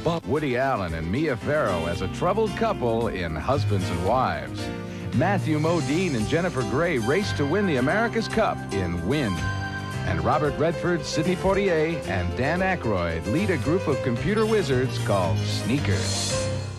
Woody Allen and Mia Farrow as a troubled couple in Husbands and Wives. Matthew Modine and Jennifer Grey race to win the America's Cup in Wind. And Robert Redford, Sidney Poitier, and Dan Aykroyd lead a group of computer wizards called Sneakers.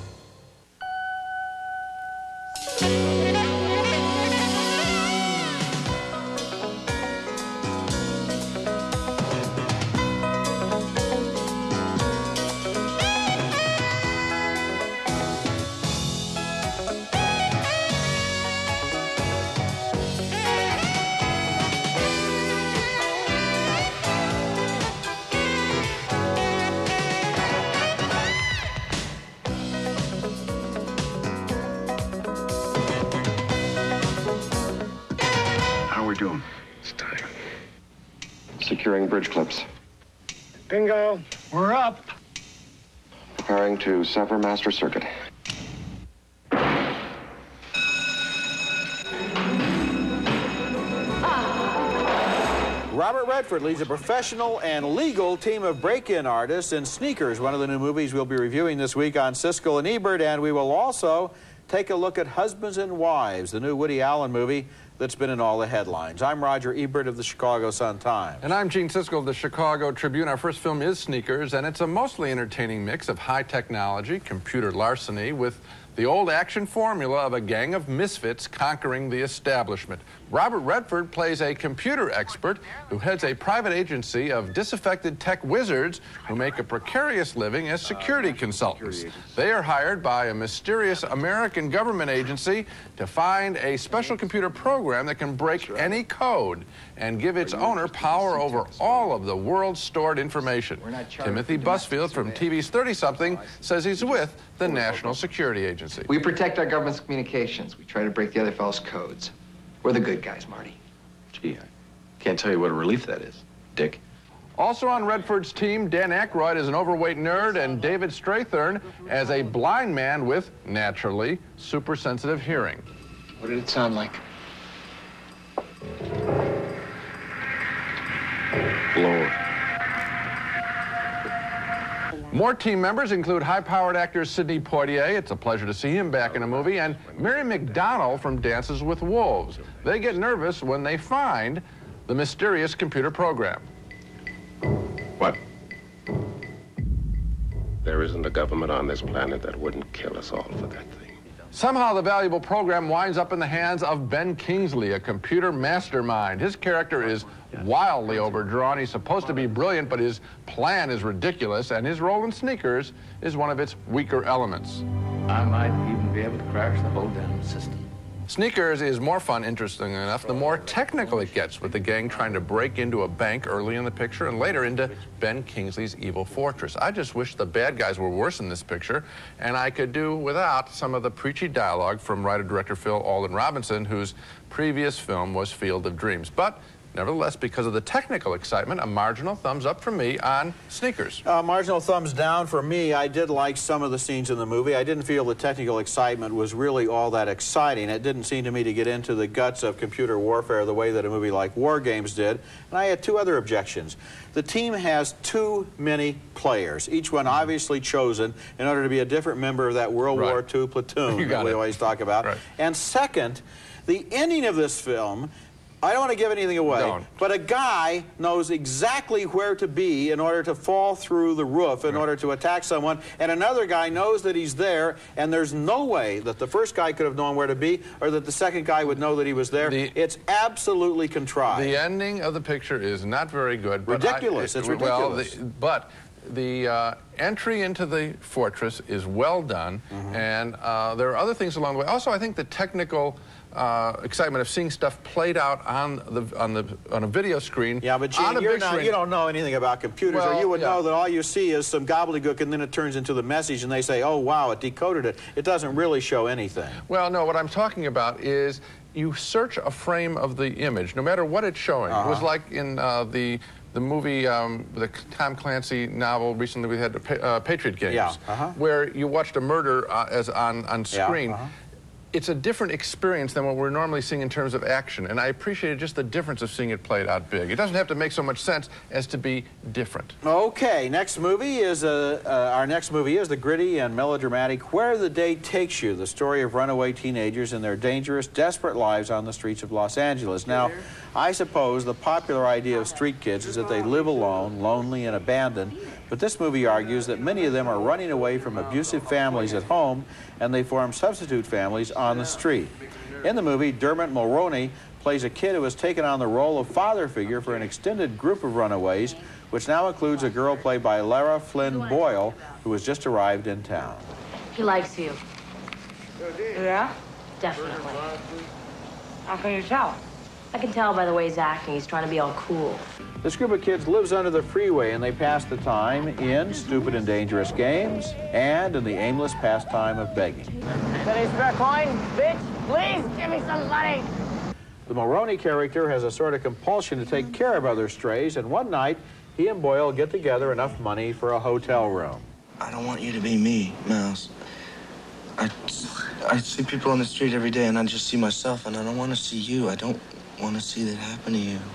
We're doing. It's time. Securing bridge clips. Bingo. We're up. Preparing to sever master circuit. Robert Redford leads a professional and legal team of break-in artists in Sneakers, one of the new movies we'll be reviewing this week on Siskel and Ebert, and we will also take a look at Husbands and Wives, the new Woody Allen movie that's been in all the headlines. I'm Roger Ebert of the Chicago Sun-Times. And I'm Gene Siskel of the Chicago Tribune. Our first film is Sneakers, and it's a mostly entertaining mix of high technology, computer larceny, with the old action formula of a gang of misfits conquering the establishment. Robert Redford plays a computer expert who heads a private agency of disaffected tech wizards who make a precarious living as security consultants. They are hired by a mysterious American government agency to find a special computer program that can break any code and give its owner power over all of the world's stored information. Timothy Busfield from TV's 30-something says he's with the National Security Agency. We protect our government's communications. We try to break the other fellow's codes. We're the good guys, Marty. Gee, I can't tell you what a relief that is, Dick. Also on Redford's team, Dan Aykroyd is an overweight nerd, and David Strathern as a blind man with, naturally, super-sensitive hearing. What did it sound like? Lord. More team members include high-powered actor Sidney Poitier. It's a pleasure to see him back in a movie. And Mary McDonnell from Dances with Wolves. They get nervous when they find the mysterious computer program. What? There isn't a government on this planet that wouldn't kill us all for that thing. Somehow the valuable program winds up in the hands of Ben Kingsley, a computer mastermind. His character is wildly overdrawn. He's supposed to be brilliant, but his plan is ridiculous, and his role in Sneakers is one of its weaker elements. I might even be able to crash the whole damn system. Sneakers is more fun, interesting enough, the more technical it gets, with the gang trying to break into a bank early in the picture and later into Ben Kingsley's evil fortress. I just wish the bad guys were worse in this picture, and I could do without some of the preachy dialogue from writer-director Phil Alden Robinson, whose previous film was Field of Dreams. But nevertheless, because of the technical excitement, a marginal thumbs up from me on Sneakers. Marginal thumbs down for me. I did like some of the scenes in the movie. I didn't feel the technical excitement was really all that exciting. It didn't seem to me to get into the guts of computer warfare the way that a movie like War Games did. And I had two other objections. The team has too many players, each one obviously chosen in order to be a different member of that World War II platoon that we always talk about. Right. And second, the ending of this film, I don't want to give anything away, but a guy knows exactly where to be in order to fall through the roof in order to attack someone, and another guy knows that he's there, and there's no way that the first guy could have known where to be or that the second guy would know that he was there. It's absolutely contrived. The ending of the picture is not very good. But ridiculous. It's ridiculous. Well, the entry into the fortress is well done, and there are other things along the way. Also, I think the technical excitement of seeing stuff played out on a video screen. Yeah, but Gene, you don't know anything about computers, or you would know that all you see is some gobbledygook, and then it turns into the message, and they say, "Oh wow, it decoded it." It doesn't really show anything. Well, no. What I'm talking about is you search a frame of the image, no matter what it's showing. It was like in the movie, the Tom Clancy novel recently we had, Patriot Games, where you watched a murder on screen. it's a different experience than what we're normally seeing in terms of action, and I appreciated just the difference of seeing it played out big. It doesn't have to make so much sense as to be different. Okay, next movie is our next movie is the gritty and melodramatic Where the Day Takes You, the story of runaway teenagers and their dangerous, desperate lives on the streets of Los Angeles. Now, I suppose the popular idea of street kids is that they live alone, lonely, and abandoned, but this movie argues that many of them are running away from abusive families at home, and they form substitute families on the street. In the movie, Dermot Mulroney plays a kid who has taken on the role of father figure for an extended group of runaways, which now includes a girl played by Lara Flynn Boyle, who has just arrived in town. He likes you. Yeah? Definitely. How can you tell? I can tell by the way he's acting. He's trying to be all cool. This group of kids lives under the freeway, and they pass the time in stupid and dangerous games and in the aimless pastime of begging. Penny spare coin? Bitch, please give me some money. The Mulroney character has a sort of compulsion to take care of other strays, and one night, he and Boyle get together enough money for a hotel room. I don't want you to be me, Mouse. I see people on the street every day, and I just see myself, and I don't want to see you. I don't want to see that happen to you.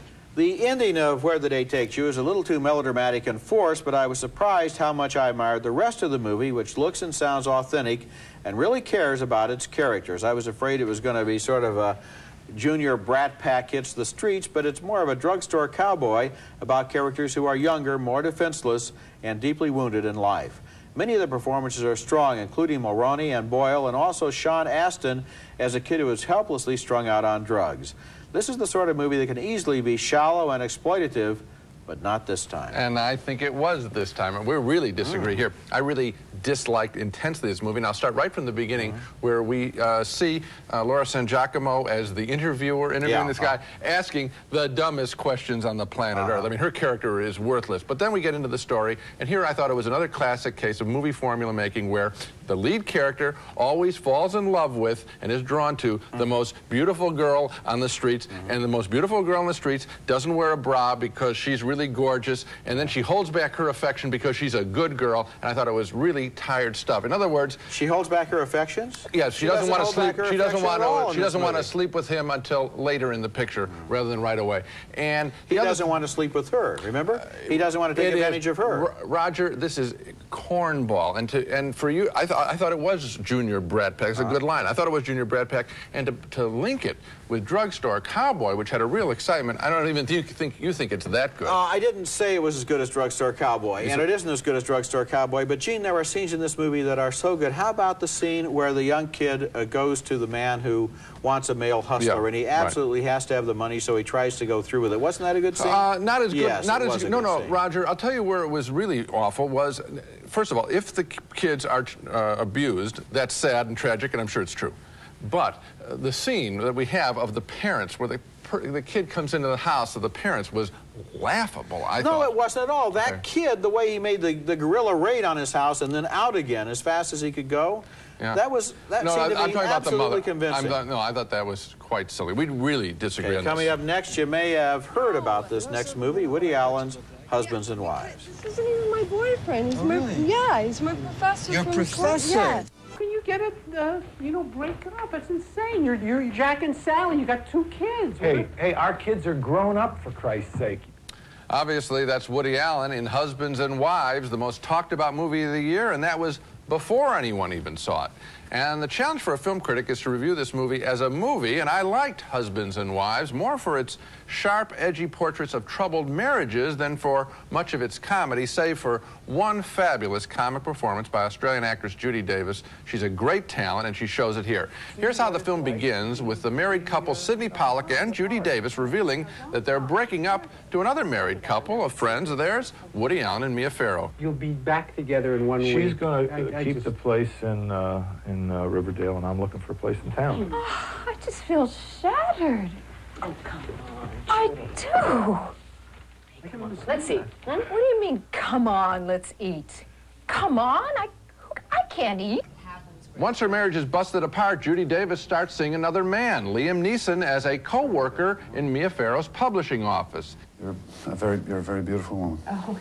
The ending of Where the Day Takes You is a little too melodramatic and forced, but I was surprised how much I admired the rest of the movie, which looks and sounds authentic and really cares about its characters. I was afraid it was going to be sort of a junior brat pack hits the streets, but it's more of a drugstore cowboy about characters who are younger, more defenseless, and deeply wounded in life. Many of the performances are strong, including Mulroney and Boyle, and also Sean Astin as a kid who is helplessly strung out on drugs. This is the sort of movie that can easily be shallow and exploitative, but not this time. And I think it was this time, and we really disagree here. I really disliked intensely this movie, and I'll start right from the beginning, where we see Laura San Giacomo as the interviewer interviewing this guy, asking the dumbest questions on the planet Earth. I mean, her character is worthless. But then we get into the story, and here I thought it was another classic case of movie formula making where the lead character always falls in love with and is drawn to the most beautiful girl on the streets, and the most beautiful girl on the streets doesn't wear a bra because she's really gorgeous, and then she holds back her affection because she's a good girl, and I thought it was really tired stuff. In other words, she holds back her affections? Yes, she doesn't want to sleep. She doesn't want to sleep with him until later in the picture rather than right away. And he doesn't want to sleep with her, remember? He doesn't want to take advantage of her. Roger, this is cornball, and for you, I thought it was Junior Brat Pack. It's a good line. I thought it was Junior Brat Pack, and to link it with Drugstore Cowboy, which had a real excitement, I don't even think you think it's that good. I didn't say it was as good as Drugstore Cowboy, and it isn't as good as Drugstore Cowboy, but Gene, there are scenes in this movie that are so good. How about the scene where the young kid goes to the man who wants a male hustler, and he absolutely has to have the money, so he tries to go through with it. Wasn't that a good scene? Not as good. Yes, not as good. No, Scene. Roger, I'll tell you where it was really awful was, first of all, if the kids are abused, that's sad and tragic, and I'm sure it's true. But the scene that we have of the parents where the kid comes into the house of the parents was laughable, I thought. No, it wasn't at all. That kid, the way he made the guerrilla raid on his house and then out again as fast as he could go, that seemed to be absolutely convincing. I thought that was quite silly. We really disagree on this. Coming up next, you may have heard about this next movie, Woody Allen's Husbands and Wives. This isn't even my boyfriend. He's he's my professor. Your professor? Yes. Can you get it, break it up? It's insane. You're Jack and Sally. You got 2 kids. Hey, our kids are grown up, for Christ's sake. Obviously, that's Woody Allen in Husbands and Wives, the most talked about movie of the year, and that was before anyone even saw it. And the challenge for a film critic is to review this movie as a movie, and I liked Husbands and Wives more for its sharp, edgy portraits of troubled marriages than for much of its comedy, save for one fabulous comic performance by Australian actress Judy Davis. She's a great talent, and she shows it here. Here's how the film begins, with the married couple Sidney Pollack and Judy Davis revealing that they're breaking up to another married couple of friends of theirs, Woody Allen and Mia Farrow. You'll be back together in 1 week. She's going to keep the place in Riverdale, and I'm looking for a place in town. Oh, I just feel shattered. Oh, come on. I do. Let's eat. What do you mean, come on, let's eat? Come on? I can't eat. Once her marriage is busted apart, Judy Davis starts seeing another man, Liam Neeson, as a co-worker in Mia Farrow's publishing office. You're a very beautiful woman. Oh,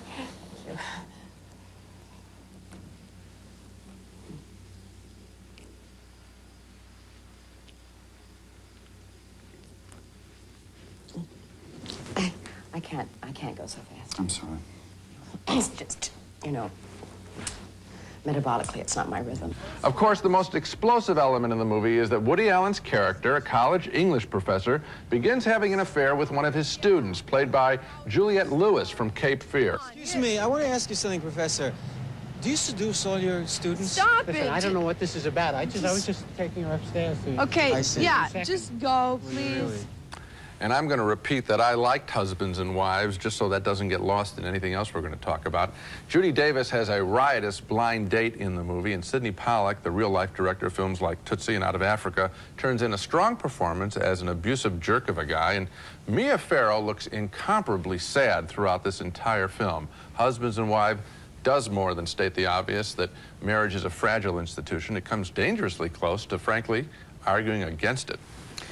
I can't go so fast. I'm sorry. It's just, you know, metabolically, it's not my rhythm. Of course, the most explosive element in the movie is that Woody Allen's character, a college English professor, begins having an affair with one of his students, played by Juliette Lewis from Cape Fear. Excuse me, I want to ask you something, Professor. Do you seduce all your students? Stop it! I don't know what this is about. I was just taking her upstairs to... Okay, yeah, just go, please. Really? And I'm going to repeat that I liked Husbands and Wives, just so that doesn't get lost in anything else we're going to talk about. Judy Davis has a riotous blind date in the movie, and Sidney Pollack, the real-life director of films like Tootsie and Out of Africa, turns in a strong performance as an abusive jerk of a guy, and Mia Farrow looks incomparably sad throughout this entire film. Husbands and Wives does more than state the obvious, that marriage is a fragile institution. It comes dangerously close to, frankly, arguing against it.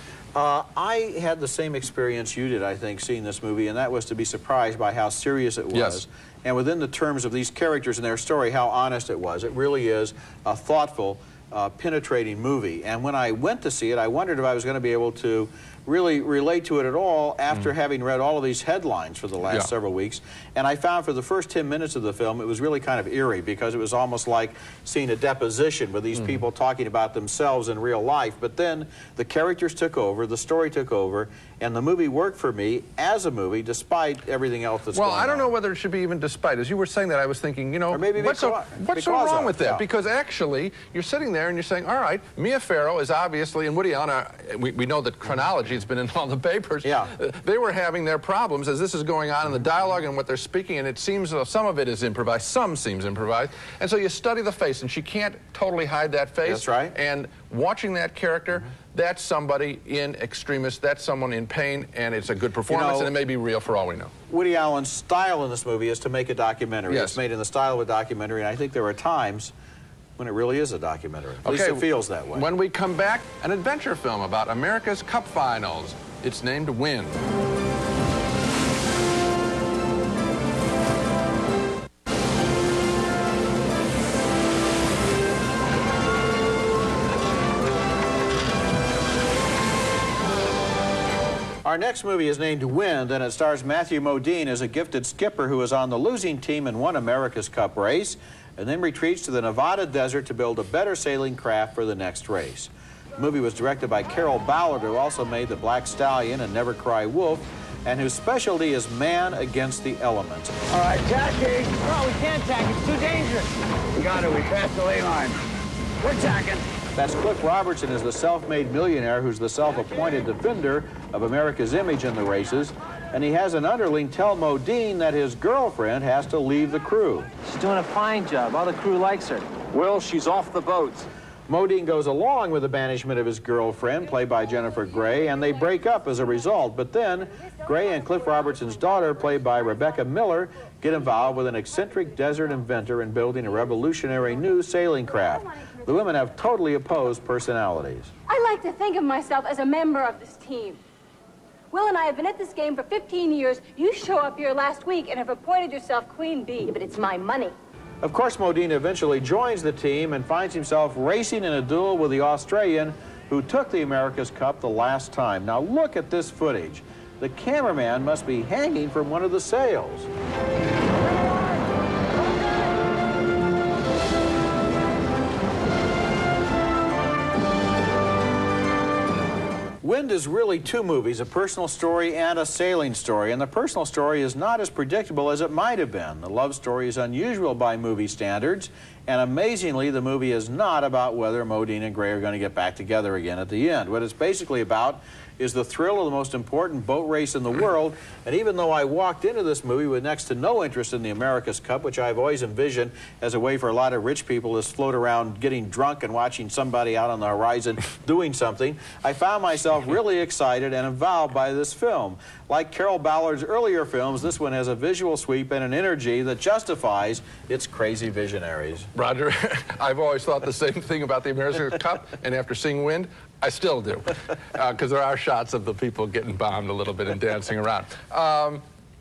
I had the same experience you did, I think, seeing this movie, and that was to be surprised by how serious it was. Yes. And within the terms of these characters and their story, how honest it was. It really is a thoughtful, penetrating movie. And when I went to see it, I wondered if I was going to be able to really relate to it at all after having read all of these headlines for the last several weeks. And I found for the first 10 minutes of the film, it was really kind of eerie, because it was almost like seeing a deposition with these people talking about themselves in real life. But then the characters took over, the story took over, and the movie worked for me as a movie despite everything else that's going on. Well, I don't know whether it should be even despite. As you were saying that, I was thinking, you know, or maybe what's so wrong with that? Yeah. Because actually, you're sitting there and you're saying, all right, Mia Farrow is obviously, and Woody Allen, we know that chronology has been in all the papers. Yeah. They were having their problems as this is going on in the dialogue and what they're speaking, and it seems some of it is improvised, some seems improvised. And so you study the face, and she can't totally hide that face. That's right. And watching that character, that's somebody in extremis, that's someone in pain, and it's a good performance, and it may be real for all we know. Woody Allen's style in this movie is to make a documentary. Yes. It's made in the style of a documentary, and I think there are times when it really is a documentary. At least it feels that way. When we come back, an adventure film about America's Cup Finals. It's named Win. Our next movie is named Wind, and it stars Matthew Modine as a gifted skipper who is on the losing team and won America's Cup race, and then retreats to the Nevada desert to build a better sailing craft for the next race. The movie was directed by Carol Ballard, who also made The Black Stallion and Never Cry Wolf, and whose specialty is man against the elements. All right, tacking. No, we can't tack. It's too dangerous. We got it. We passed the ley line. We're tacking. That's Cliff Robertson as the self-made millionaire who's the self-appointed defender of America's image in the races, and he has an underling tell Modine that his girlfriend has to leave the crew. She's doing a fine job. All the crew likes her. Will, she's off the boat. Modine goes along with the banishment of his girlfriend, played by Jennifer Grey, and they break up as a result. But then, Grey and Cliff Robertson's daughter, played by Rebecca Miller, get involved with an eccentric desert inventor in building a revolutionary new sailing craft. The women have totally opposed personalities. I like to think of myself as a member of this team. Will and I have been at this game for 15 years. You show up here last week and have appointed yourself Queen Bee. Yeah, but it's my money. Of course, Modine eventually joins the team and finds himself racing in a duel with the Australian who took the America's Cup the last time. Now look at this footage. The cameraman must be hanging from one of the sails. Wind is really two movies, a personal story and a sailing story, and the personal story is not as predictable as it might have been. The love story is unusual by movie standards, and amazingly, the movie is not about whether Modine and Grey are going to get back together again at the end. What it's basically about is the thrill of the most important boat race in the world, and even though I walked into this movie with next to no interest in the America's Cup, which I've always envisioned as a way for a lot of rich people to float around getting drunk and watching somebody out on the horizon doing something, I found myself really excited and involved by this film. Like Carol Ballard's earlier films, this one has a visual sweep and an energy that justifies its crazy visionaries. Roger, I've always thought the same thing about the America's Cup, and after seeing Wind, I still do, because there are shots of the people getting bombed a little bit and dancing around.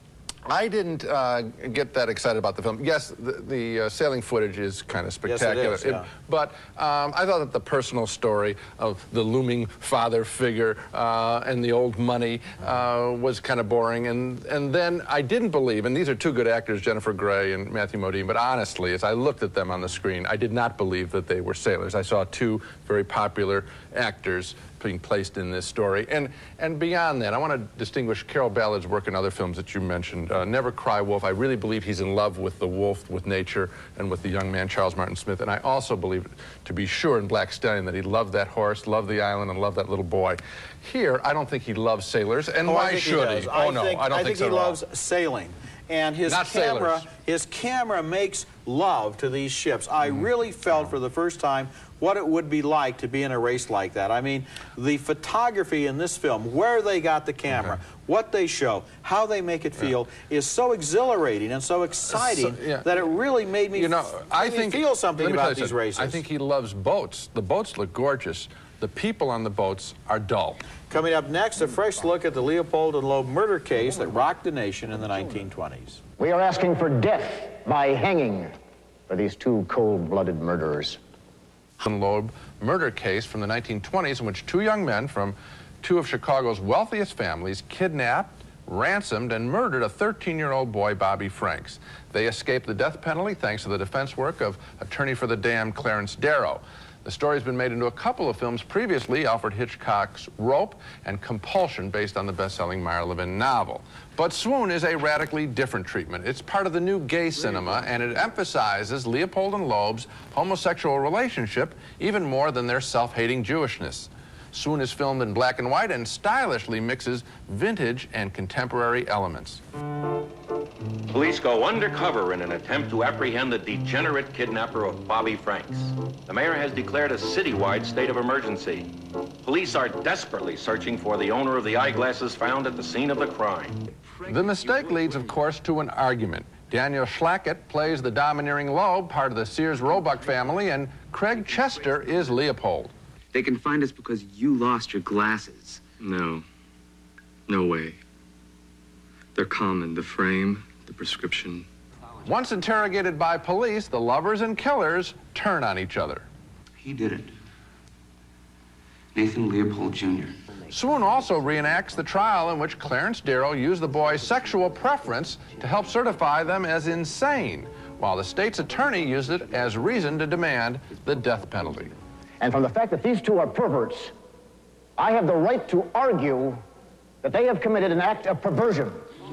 I didn't get that excited about the film. Yes, the sailing footage is kind of spectacular. Yes, it is, yeah. But I thought that the personal story of the looming father figure and the old money was kind of boring. And then I didn't believe, and these are two good actors, Jennifer Grey and Matthew Modine, but honestly, as I looked at them on the screen, I did not believe that they were sailors. I saw two very popular actors being placed in this story. And beyond that, I want to distinguish Carroll Ballard's work in other films that you mentioned. Never Cry Wolf. I really believe he's in love with the wolf, with nature, and with the young man Charles Martin Smith. And I also believe, to be sure, in Black Stallion that he loved that horse, loved the island, and loved that little boy. Here, I don't think he loves sailors, and why should he? Oh, no, I don't think so at all. I think he loves sailing. And his camera makes love to these ships. I really felt for the first time what it would be like to be in a race like that. I mean, the photography in this film, where they got the camera, what they show, how they make it feel, is so exhilarating and so exciting that it really made me, feel something about these races. I think he loves boats. The boats look gorgeous. The people on the boats are dull. Coming up next, a fresh look at the Leopold and Loeb murder case that rocked the nation in the 1920s. We are asking for death by hanging for these two cold-blooded murderers. And Loeb murder case from the 1920s in which two young men from two of Chicago's wealthiest families kidnapped, ransomed, and murdered a 13-year-old boy, Bobby Franks. They escaped the death penalty thanks to the defense work of attorney for the damned Clarence Darrow. The story's been made into a couple of films previously, Alfred Hitchcock's Rope and Compulsion, based on the best-selling Meyer Levin novel. But Swoon is a radically different treatment. It's part of the new gay cinema, and it emphasizes Leopold and Loeb's homosexual relationship even more than their self-hating Jewishness. Swoon is filmed in black and white and stylishly mixes vintage and contemporary elements. Police go undercover in an attempt to apprehend the degenerate kidnapper of Bobby Franks. The mayor has declared a citywide state of emergency. Police are desperately searching for the owner of the eyeglasses found at the scene of the crime. The mistake leads, of course, to an argument. Daniel Schlackett plays the domineering Loeb, part of the Sears Roebuck family, and Craig Chester is Leopold. They can find us because you lost your glasses. No. No way. They're common. The frame, the prescription. Once interrogated by police, the lovers and killers turn on each other. He did it. Nathan Leopold Jr. Swoon also reenacts the trial in which Clarence Darrow used the boy's sexual preference to help certify them as insane, while the state's attorney used it as reason to demand the death penalty. And from the fact that these two are perverts, I have the right to argue that they have committed an act of perversion.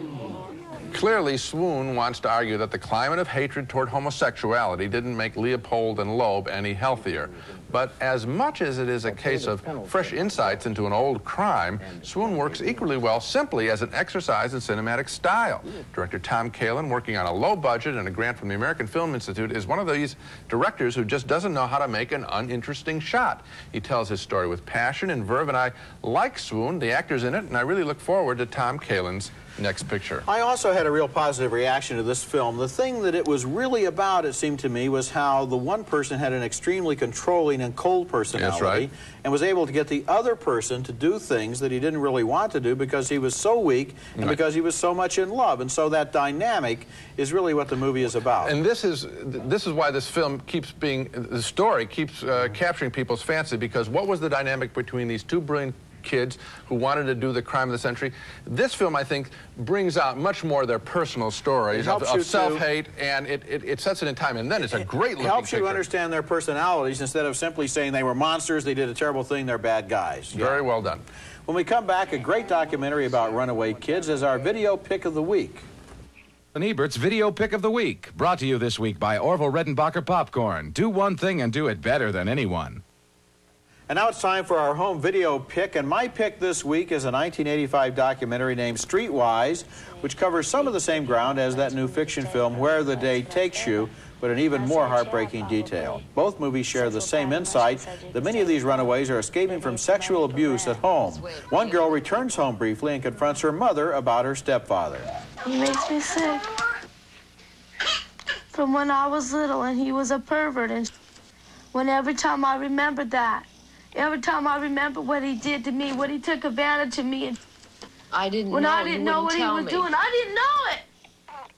Clearly, Swoon wants to argue that the climate of hatred toward homosexuality didn't make Leopold and Loeb any healthier. But as much as it is a case of fresh insights into an old crime, Swoon works equally well simply as an exercise in cinematic style. Director Tom Kalin, working on a low budget and a grant from the American Film Institute, is one of these directors who just doesn't know how to make an uninteresting shot. He tells his story with passion and verve, and I like Swoon, the actors in it, and I really look forward to Tom Kalin's next picture. I also had a real positive reaction to this film. The thing that it was really about, it seemed to me, was how the one person had an extremely controlling and cold personality. That's right. And was able to get the other person to do things that he didn't really want to do because he was so weak and because he was so much in love. And so that dynamic is really what the movie is about. And this is why this film keeps being, the story keeps capturing people's fancy, because what was the dynamic between these two brilliant kids who wanted to do the crime of the century? This film, I think, brings out much more of their personal stories of self-hate, and it sets it in time, and then it's a great looking picture. It helps you understand their personalities instead of simply saying they were monsters, they did a terrible thing, they're bad guys. Very well done. When we come back, a great documentary about runaway kids as our video pick of the week. And Ebert's Video Pick of the Week, brought to you this week by Orville Redenbacher Popcorn. Do one thing and do it better than anyone. And now it's time for our home video pick, and my pick this week is a 1985 documentary named Streetwise, which covers some of the same ground as that new fiction film Where the Day Takes You, but in even more heartbreaking detail. Both movies share the same insight that many of these runaways are escaping from sexual abuse at home. One girl returns home briefly and confronts her mother about her stepfather. He makes me sick. From when I was little, and he was a pervert, and every time I remembered that, every time I remember what he did to me, what he took advantage of me, and I didn't when know. I didn't know what he was doing, I didn't know it.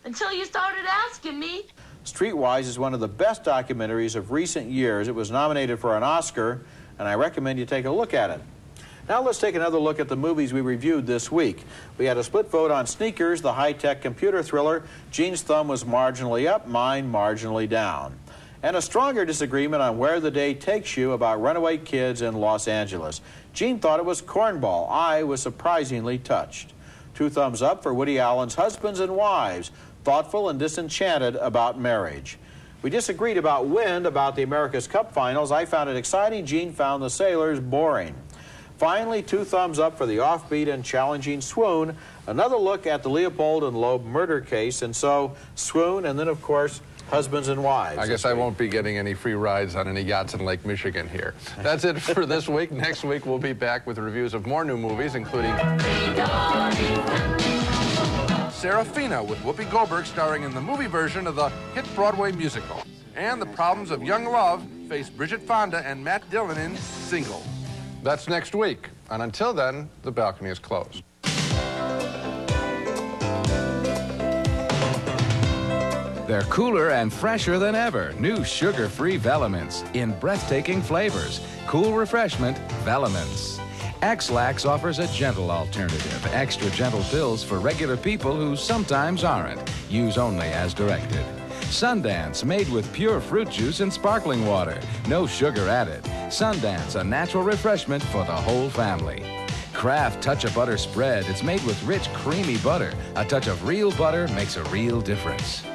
until you started asking me. Streetwise is one of the best documentaries of recent years. It was nominated for an Oscar, and I recommend you take a look at it. Now let's take another look at the movies we reviewed this week. We had a split vote on Sneakers, the high-tech computer thriller. Gene's thumb was marginally up, mine marginally down. And a stronger disagreement on Where the Day Takes You about runaway kids in Los Angeles. Gene thought it was cornball. I was surprisingly touched. 2 thumbs up for Woody Allen's Husbands and Wives, thoughtful and disenchanted about marriage. We disagreed about Wind, about the America's Cup finals. I found it exciting. Gene found the sailors boring. Finally, 2 thumbs up for the offbeat and challenging Swoon, another look at the Leopold and Loeb murder case. And so, Swoon, and then, of course, Husbands and Wives. I guess I won't be getting any free rides on any yachts in Lake Michigan here. That's it for this week. Next week, we'll be back with reviews of more new movies, including Serafina with Whoopi Goldberg starring in the movie version of the hit Broadway musical. And the problems of young love face Bridget Fonda and Matt Dillon in Single. That's next week. And until then, the balcony is closed. They're cooler and fresher than ever. New sugar-free Velements in breathtaking flavors. Cool refreshment, Velements. X-Lax offers a gentle alternative. Extra gentle pills for regular people who sometimes aren't. Use only as directed. Sundance, made with pure fruit juice and sparkling water. No sugar added. Sundance, a natural refreshment for the whole family. Kraft Touch of Butter Spread. It's made with rich, creamy butter. A touch of real butter makes a real difference.